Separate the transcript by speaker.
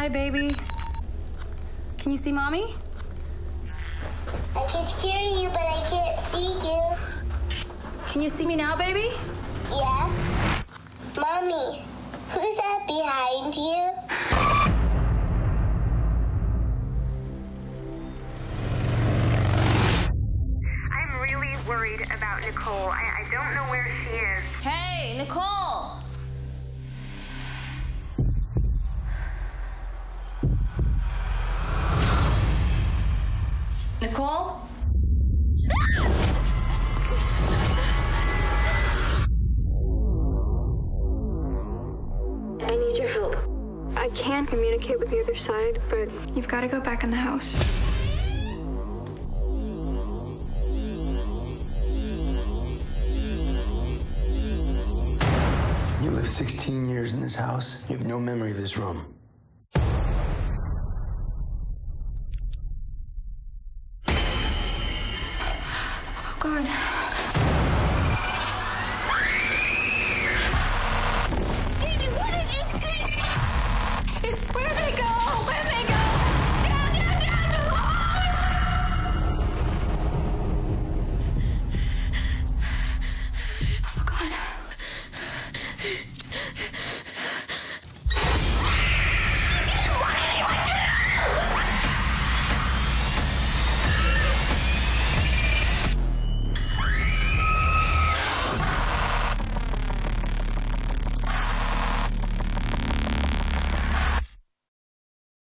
Speaker 1: Hi, baby. Can you see Mommy?
Speaker 2: I can hear you, but I can't see you.
Speaker 1: Can you see me now, baby?
Speaker 2: Yeah? Mommy, who's that behind you?
Speaker 3: I'm really worried about Nicole. I don't know where she is.
Speaker 1: Hey, Nicole! Nicole?
Speaker 4: I need your help. I can communicate with the other side, but you've got to go back in the house.
Speaker 5: You lived 16 years in this house. You have no memory of this room.
Speaker 4: Oh, God.